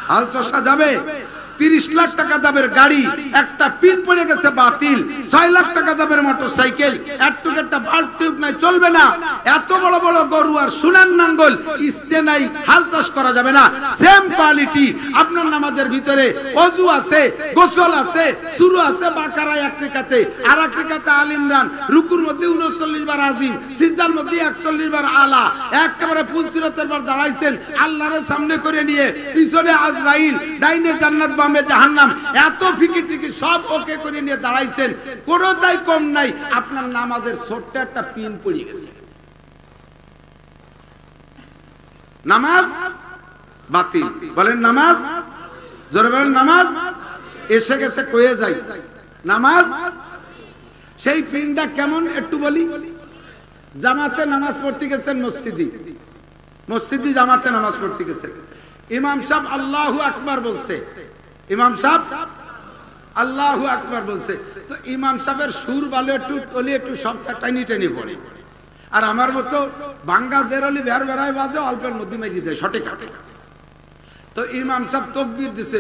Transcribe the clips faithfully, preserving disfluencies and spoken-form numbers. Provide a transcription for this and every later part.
হাল চষা যাবে? তিরিশ লাখ টাকা দামের গাড়ি, একটা পিন পড়ে গেছে বাতিল। ছয় লাখ টাকা দামের মোটরসাইকেল, একটু একটা বাল্ব টিউব নাই, চলবে না। এত বড় বড় গরু আর সুনান নাঙ্গল, ইস্তে নাই, হাল চাষ করা যাবে না। সেম কোয়ালিটি আপনার নামাজের ভিতরে ওযু আছে, গোসল আছে, শুরু আছে বাকারা এক রাকাতে, আর এক রাকাতে আল ইমরান, রুকুর মধ্যে উনচল্লিশ বার আজিম, সিজদার মধ্যে একচল্লিশ বার আলা, একেবারে ফুলসিরাতের বার দাঁড়াইছেন আল্লাহর সামনে করে নিয়ে, পিছনে আজরাইল, ডাইনে জান্নাত বামে জাহান্নাম, এত ফিকির টিকির সব ওকে করে নিয়ে দাঁড়াইছেন, কোনটাই কম নাই। আপনার নামাজের ছোট্ট একটা পিন পড়ে গেছে, নামাজ বাতিল। বলেন নামাজ, জোরে বলেন নামাজ এসে গেছে, কয়ে যাই নামাজ। সেই পিনটা কেমন একটু বলি। জামাতে নামাজ পড়তে গেছেন, মসজিদি মসজিদি জামাতে নামাজ পড়তে গেছেন, ইমাম সাহেব আল্লাহু আকবার বলছে, ইমাম সাহেব আল্লাহু আকবার বলছে, তো ইমাম সাহেবের সুর ভালো একটু ওলি একটু সবটা টাইনি টাইনি পড়ে, আর আমার মতো ভাঙ্গা জেরলি বের বেড়ায় বাজে অল্পের মধ্যে মেরে দেয় শটে কাটে। তো ইমাম সাহেব তাকবীর দিছে,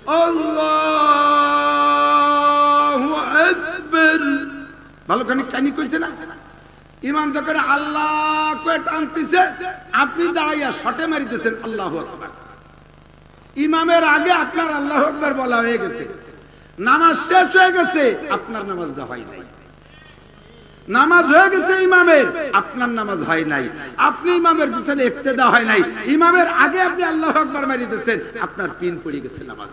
আল্লাহু আকবার, ভালো খানিক টাইনি কইছে না। ইমাম যখন আল্লাহ কয়ে টানতেছে, আপনি দাঁড়াইয়া শটে মারিতেছেন আল্লাহু আকবার। ইমামের আগে আপনার আল্লাহু আকবার বলা হয়ে গেছে, নামাজ শেষ হয়ে গেছে, আপনার নামাজটা হয় নাই। নামাজ হয়ে গেছে ইমামের, আপনার নামাজ হয় নাই। আপনি ইমামের পিছনে ইক্তেদা হয় নাই, ইমামের আগে আপনি আল্লাহু আকবার মারিতেছেন, আপনার পিন পড়ে গেছে নামাজে।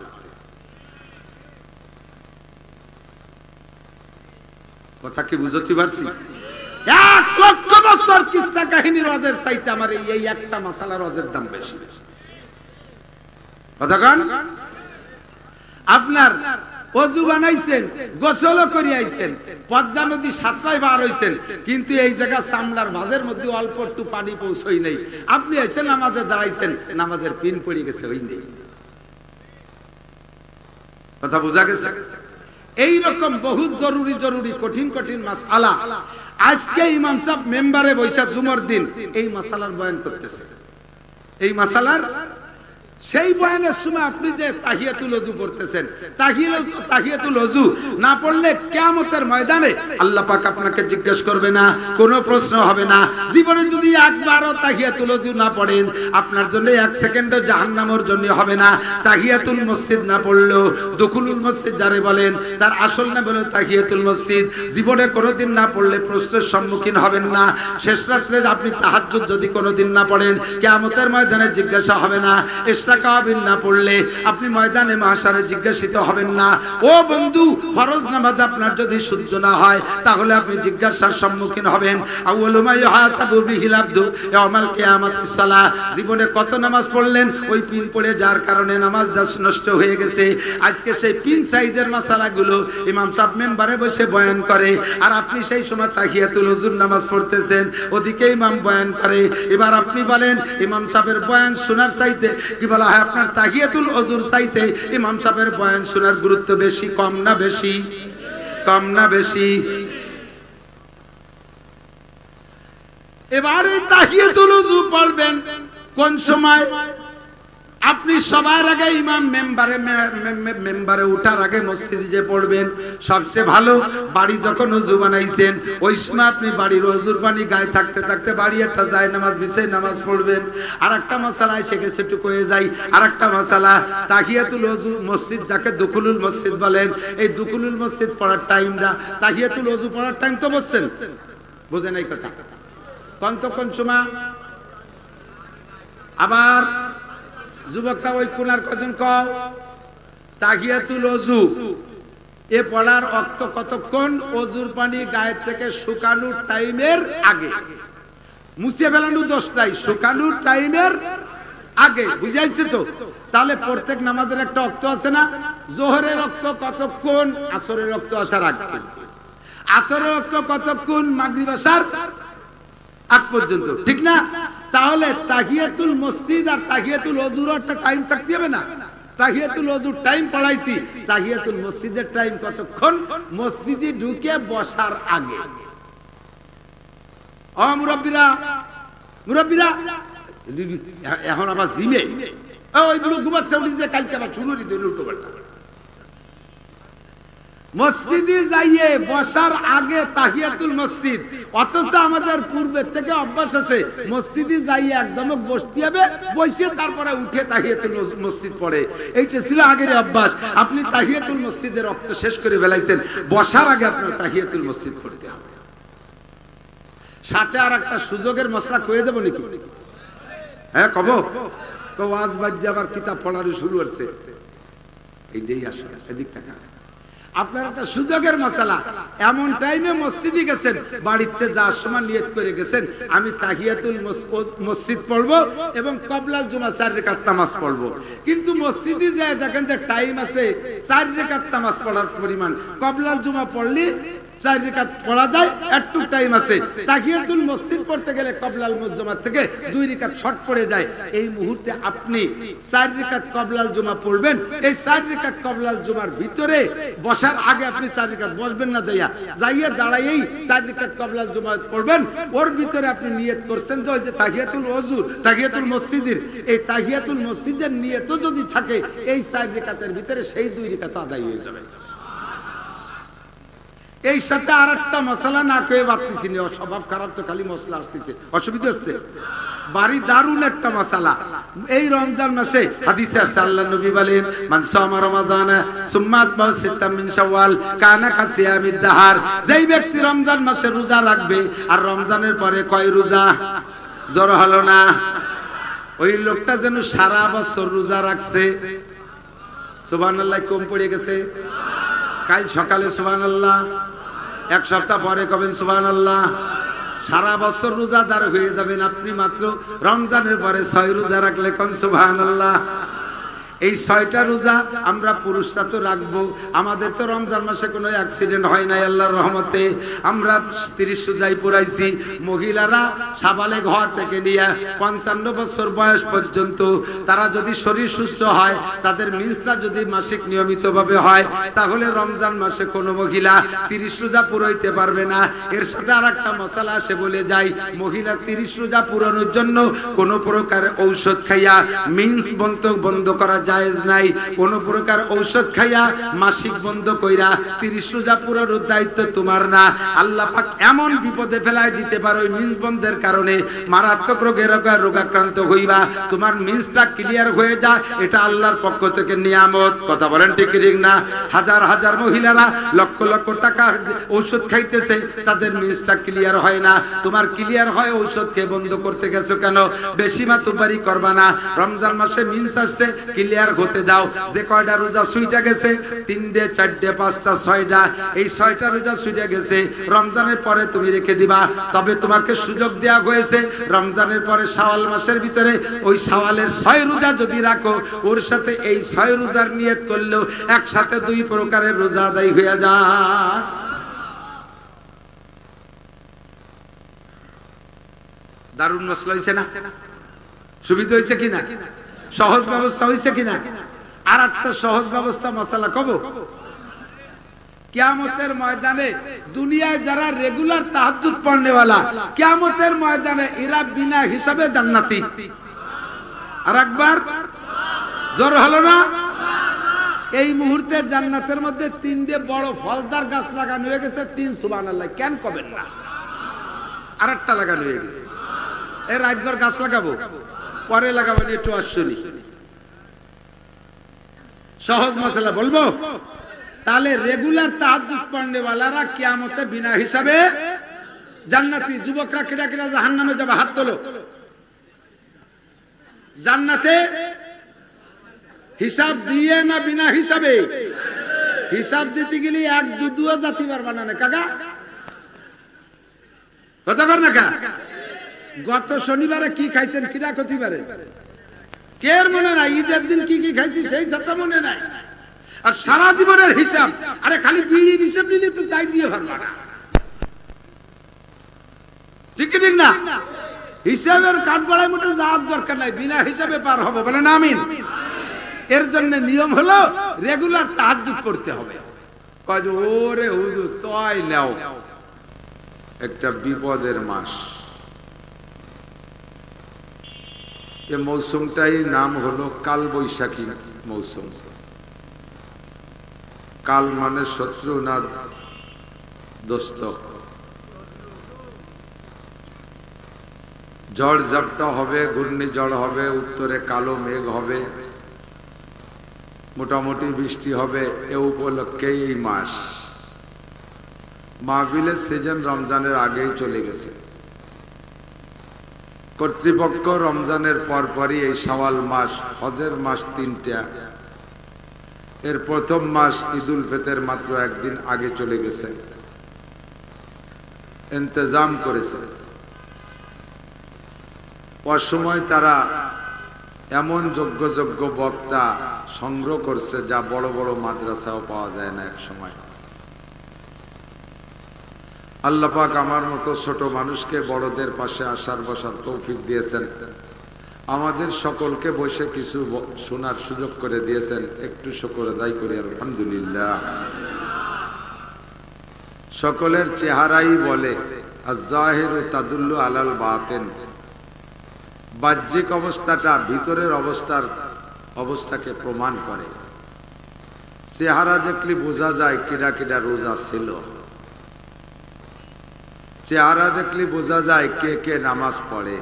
কথা কি বুঝতে পারছি? এক লক্ষ বছর কিসসা কাহিনী রজের চাইতে আমার এই একটা মাসালা রজের দাম বেশি। কথাগান আপনার ওযু বানাইছেন, গোসল করে আইছেন, পদ্মা নদী সাতটায় বার হইছেন, কিন্তু এই জায়গা চামড়ার ভাঁজের মধ্যে অল্প একটু পানি পৌঁছই নাই। আপনি এসে নামাজে দাঁড়াইছেন, নামাজের পিন পড়ে গেছে, ওই নেই। কথা বোঝা গেছে? এইরকম বহুত জরুরি জরুরি কঠিন কঠিন মাসআলা আজকে ইমাম সাহেব মেম্বারে বৈশা জুমার দিন এই মাসালার বয়ান করতেছে। এই মাসালার সেই বয়ানের সময় আপনি যে তাহিয়াতুল ওযু পড়তেছেন, তাহিয়াতুল ওযু না পড়লে কিয়ামতের ময়দানে আল্লাহ পাক আপনাকে জিজ্ঞেস করবে না, কোনো প্রশ্ন হবে না। জীবনে যদি একবারও তাহিয়াতুল ওযু না পড়েন, আপনার জন্য এক সেকেন্ডও জাহান্নামের জন্য হবে না। তাহিয়াতুল মসজিদ না পড়লেও, দুখুলুল মসজিদ যারে বলেন তার আসল নাম হলো তাহিয়াতুল মসজিদ, জীবনে কোনোদিন না পড়লে প্রশ্নের সম্মুখীন হবেন না। শেষ রাত্রে আপনি তাহাজ্জুদ যদি কোনোদিন না পড়েন, কিয়ামতের ময়দানে জিজ্ঞাসা হবে না। কাবিন না পড়লে আপনি ময়দানে মাহশারে জিজ্ঞাসিত হবেন না। ও বন্ধু, ফরজ নামাজ আপনার যদি শুদ্ধ না হয়, তাহলে আপনি জিজ্ঞাসার সম্মুখীন হবেন। আউয়ালু মা ইউহাসাবু বিহিল আবদু ইয়াউমাল কিয়ামাতিস সালাহ। জীবনে কত নামাজ পড়লেন, ওই পিন পড়ে যার কারণে নামাজ নষ্ট হয়ে গেছে। আজকে সেই পিন সাইজের মাসালাগুলো ইমাম সাহেব মেম্বারে বসে বয়ান করে, আর আপনি সেই সময় তাহিয়াতুল ওযুর নামাজ পড়তেছেন, ওদিকে ইমাম বয়ান করে। এবার আপনি বলেন, ইমাম সাহেবের বয়ান শোনার চাইতে কি বলা হয়, আপনার তাহিয়াতুল ওযুর চাইতে ইমাম সাহেবের বয়ান শোনার গুরুত্ব বেশি, কম না বেশি? কম না বেশি? এবারে তাহিয়াতুল ওযু পড়বেন কোন সময়? আপনি সবার আগে ইমাম মেম্বারে মেম্বারে উঠার আগে মসজিদে যে পড়বেন সবচেয়ে ভালো। বাড়ি যখন ওযু বানাইছেন, ওই সময় আপনি বাড়ির ওযুর পানি গায়ে থাকতে থাকতে বাড়ি একটা যায় নামাজ বিছাই নামাজ পড়বেন। আর একটা মশালা এসে গেছে, একটু কয়ে যাই। আর একটা মশালা, তাহিয়াতুল ওযু মসজিদ যাকে দুখুলুল মসজিদ বলেন, এই দুখুলুল মসজিদ পড়ার টাইমটা, তাহিয়াতুল ওযু পড়ার টাইম তো বলছেন, বোঝেন এই কথা? কোন তো কোন সময়? আবার যুবকরা ওই কোনার কজন কও, তাহিয়াতুল ওযু এ পড়ার অক্ত কতক্ষণ? ওযুর পানি গায়ের থেকে শুকানোর টাইমের আগে, মুছে ফেলানো দশটাই, শুকানোর টাইমের আগে। বুঝাইছে তো? তাহলে প্রত্যেক নামাজের একটা অক্ত আছে না? জোহরের অক্ত কতক্ষণ? আসরের অক্ত আসার আগে। আসরের অক্ত কতক্ষণ? মাগরিব আসার আগ পর্যন্ত, ঠিক না? তাহলে তাহিয়াতুল মসজিদ আর তাহিয়াতুল ওযুর একটা টাইম থাকতে হবে না? তাহিয়াতুল ওযুর টাইম পড়াইছি, তাহিয়াতুল মসজিদের টাইম কতক্ষণ? মসজিদে ঢুকে বসার আগে। ও মুরব্বিরা, মুরব্বিরা এখন আবার জিমে ওইগুলো ঘুমাচ্ছে উঠি যে কালকে আবার শুরু দিতে উল্টো পাল্টা। মসজিদে যাইয়ে বসার আগে তাহিয়াতুল মসজিদ, অথচ আমাদের পূর্বের থেকে অভ্যাস আছে মসজিদে যাইয়ে একদম বসতে হবে, বসে তারপরে উঠে তাহিয়াতুল মসজিদ পড়ে। এইটা ছিল আগের অভ্যাস। আপনি তাহিয়াতুল মসজিদের রক্ত শেষ করে ফেলাইছেন, বসার আগে আপনার তাহিয়াতুল মসজিদ পড়তে হবে। সাথে আর একটা সুযোগের মশলা কয়ে দেবো নাকি? হ্যাঁ কব ওয়াজ বাজ্যে আবার কিতাব পড়ানো শুরু হচ্ছে, এইটাই আসলে এদিক টাকা আপনার একটা সুযোগের মশলা। এমন টাইমে মসজিদে গেছেন, বাড়িতে যাওয়ার সময় নিয়ত করে গেছেন আমি তাহিয়াতুল মসজিদ পড়বো এবং কবলাল জুমা চার রাকাত নামাজ পড়বো, কিন্তু মসজিদে যায় দেখেন যে টাইম আছে চার রাকাত নামাজ পড়ার পরিমাণ, কবলাল জুমা পড়লে চার রাকাত পড়া যায়, একটু টাইম আছে। তাহিয়াতুল মসজিদ পড়তে গেলে কবলাল জুমা থেকে দুই রাকাত শর্ট পড়ে যায়। এই মুহূর্তে আপনি চার রাকাত কবলাল জুমা পড়বেন, এই চার রাকাত কবলাল জুমার ভিতরে বসার আগে আপনি চার রাকাত বসবেন না, যাইয়া যাইয়া দাঁড়াইয়েই চার রাকাত কবলাল জুমা পড়বেন। ওর ভিতরে আপনি নিয়ত করছেন যে ওই যে তাহিয়াতুল ওযু তাহিয়াতুল মসজিদের, এই তাহিয়াতুল মসজিদের নিয়তও যদি থাকে এই চার রাকাতের ভিতরে সেই দুই রাকাত আদায় হয়ে যাবে। এই সাথে আর একটা মশলা না কয়ে ভাবতেছি না, স্বভাব খারাপ তো খালি মশলা আসতেছে, অসুবিধা হচ্ছে। বাড়ি দারুণ একটা মশলা। এই রমজান মাসে হাদিসে আছে আল্লাহর নবী বলেন মান সামা রমাদান সুম্মা আতবাউ সিত্তাম মিন শাওয়াল কানা কাসিয়ামিদ দাহার, যেই ব্যক্তি রমজান মাসে রোজা রাখবে আর রমজানের পরে কয় রোজা, জোর হলো না, ওই লোকটা যেন সারা বছর রোজা রাখছে। সুবহানাল্লাহ কম পড়ে গেছে। কাল সকালে সুবহানাল্লাহ, এক সপ্তাহ পরে কবেন সুবহানাল্লাহ, সারা বছর রোজাদার হয়ে যাবেন আপনি। মাত্র রমজানের পরে ছয় রোজা রাখলে কোন সুবহানাল্লাহ। এই ছয়টা রোজা আমরা পুরুষরা তো রাখবো, আমাদের তো রমজান মাসে কোনো অ্যাক্সিডেন্ট হয় নাই আল্লাহর রহমতে, আমরা তিরিশ রোজাই পুরাইছি। মহিলারা সাবালে ঘর থেকে নিয়ে পঞ্চান্ন বছর বয়স পর্যন্ত তারা যদি শরীর সুস্থ হয়, তাদের মিন্সটা যদি মাসিক নিয়মিতভাবে হয়, তাহলে রমজান মাসে কোনো মহিলা তিরিশ রোজা পুরাইতে পারবে না। এর সাথে আর একটা মশলা আসে বলে যাই, মহিলা তিরিশ রোজা পুরানোর জন্য কোনো প্রকার ঔষধ খাইয়া মিন্স বন্ধ বন্ধ করা জায়েজ নাই। কোন প্রকার ঔষধ খাইয়া মাসিক বন্ধ কইরা তিরিশ রোজা পুরানোর দায়িত্ব তোমার না। আল্লাহ পাক এমন বিপদে ফেলায় দিতে পারে ওই মিন্স বন্ধের কারণে মারাত্মক রোগে রোগাক্রান্ত হইবা, তোমার মিন্সটা ক্লিয়ার হয়ে যায়, এটা আল্লাহর পক্ষ থেকে নিয়ামত। কথা বলেন ঠিক ঠিক না? হাজার হাজার মহিলারা লক্ষ লক্ষ টাকা ঔষধ খাইতেছে, তাদের মিন্সটা ক্লিয়ার হয় না। তোমার ক্লিয়ার হয়, ঔষধ খেয়ে বন্ধ করতে গেছো কেন? বেশি মাতুবারি করবা না। রমজান মাসে মিন্স আসছে, ক্লিয়ার হতে দাও। যে কয়টা রোজা সুইটা গেছে, তিনটে চারটে পাঁচটা ছয়টা, এই ছয়টা রোজা সুইটা গেছে, রমজানের পরে তুমি রেখে দিবা। তবে তোমাকে সুযোগ দেওয়া হয়েছে রমজানের পরে শাওয়াল মাসের ভিতরে ওই শাওয়ালের ছয় রোজা যদি রাখো, ওর সাথে এই ছয় রোজার নিয়ত করলেও একসাথে দুই প্রকারের রোজা আদায় হয়ে যায়। দারুণ মশলা হয়েছে না? সুবিধা হয়েছে কিনা? সহজ ব্যবস্থা হয়েছে কিনা? আর একটা সহজ ব্যবস্থা মশলা কব, কিয়ামতের ময়দানে দুনিয়ায় যারা রেগুলার তাহাজ্জুদ পড়নেওয়ালা, কিয়ামতের ময়দানে এরা বিনা হিসাবে জান্নাতি। আর একবার জোর হলো না? এই মুহূর্তে জান্নাতের মধ্যে তিনটে বড় ফলদার গাছ লাগানো হয়ে গেছে। তিন সুবহানাল্লাহ কেন কবেন না? আর একটা লাগানো হয়ে গেছে। এই রাতভর গাছ লাগাবো, পরে লাগাবো, একটু আসুনি। সহজ মশলা বলবো, তাহলে রেগুলার তাহাজ্জুদ পড়নেওয়ালারা কিয়ামতে বিনা হিসাবে জান্নাতি। যুবকরা কিরা কিরা জাহান্নামে যাবে, হাত তোলো। জান্নাতে হিসাব দিয়ে না বিনা হিসাবে? হিসাব দিতে গেলে এক দু দুয়া জাতি পারবা না কাকা, কথা কর না কা? গত শনিবারে কি খাইছেন, কিরা ক্ষতিবারে কের মনে নাই? ঈদের দিন কি কি খাইছি সেই যাতা মনে নাই। আর সারা জীবনের হিসাব, আরে খালি বিড়ির হিসাব নিলে তো তাই দিয়ে পারবা না। ঠিক ঠিক না? হিসাবের কাঠ বাড়ায় মোটে যাওয়ার দরকার নাই, বিনা হিসাবে পার হবে। বলে না আমিন? এর জন্য নিয়ম হলো রেগুলার তাহাজ্জুদ করতে হবে। কয় যে ওরে হুজুর তাই নাও, একটা বিপদের মাস। এ মৌসুমটাই নাম হলো কাল বৈশাখী মৌসুম। কাল মানে শত্রু না দোস্ত। ঝড় ঝাপটা হবে, ঘূর্ণিঝড় হবে, উত্তরে কালো মেঘ হবে, মোটামুটি বৃষ্টি হবে। এ উপলক্ষে এই মাস মাহফিলের সিজন রমজানের আগেই চলে গেছে। কর্তৃপক্ষ রমজানের পরপরই এই শাওয়াল মাস, হজের মাস তিনটা, এর প্রথম মাস ঈদুল ফিতর মাত্র একদিন আগে চলে গেছে, ইন্তজাম করেছে। অসময় তারা এমন যোগ্য যোগ্য বক্তা সংগ্রহ করছে যা বড় বড় মাদ্রাসাও পাওয়া যায় না এক সময়। আল্লাহ পাক আমার মতো ছোট মানুষকে বড়দের পাশে আসার বসার তৌফিক দিয়েছেন, আমাদের সকলকে বসে কিছু শোনার সুযোগ করে দিয়েছেন। একটু শুকর আদায় করি আলহামদুলিল্লাহ। সকলের চেহারাই বলে আয-যাহিরু তাদুল্লু আলাল বাতিন, বাহ্যিক অবস্থাটা ভিতরের অবস্থার অবস্থাকে প্রমাণ করে। চেহারা দেখলে বোঝা যায় কিরা কিরা রোজা ছিল, চেহারা দেখলে বোঝা যায় কে কে নামাজ পড়ে।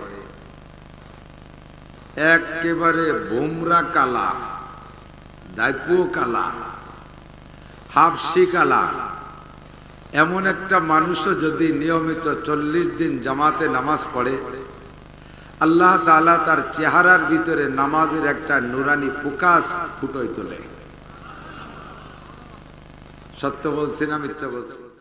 একেবারে ভোমরা কালা, দাইপু কালা, হাফসি কালা এমন একটা মানুষও যদি নিয়মিত চল্লিশ দিন জামাতে নামাজ পড়ে, আল্লাহ তাআলা তার চেহারার ভিতরে নামাজের একটা নুরানি ফোকাস ফুটোয় তোলে। সত্য বলছি না মিথ্যা বলছি?